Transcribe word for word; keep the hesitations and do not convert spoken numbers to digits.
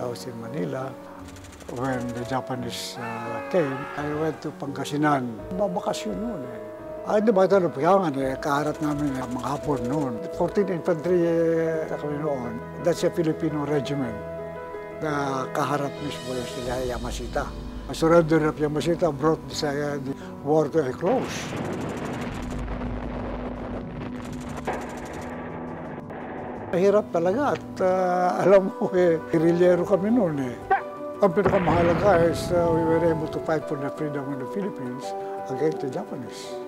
I was in Manila. When the Japanese uh, came, I went to Pangasinan. Babakasyon noon eh. Ah, di ba ito, napiyangan eh, kaharap namin eh, mga hapon noon. fourteenth Infantry eh, kami noon. That's a Filipino regiment na kaharap mismo yung sila Yamashita. Surrender of Yamashita brought the, uh, the war to a close. Mahirap talaga at uh, alam mo eh, guerrillero kami noon eh. Ang pinakamahalaga is uh, we were able to fight for the freedom of the Philippines against the Japanese.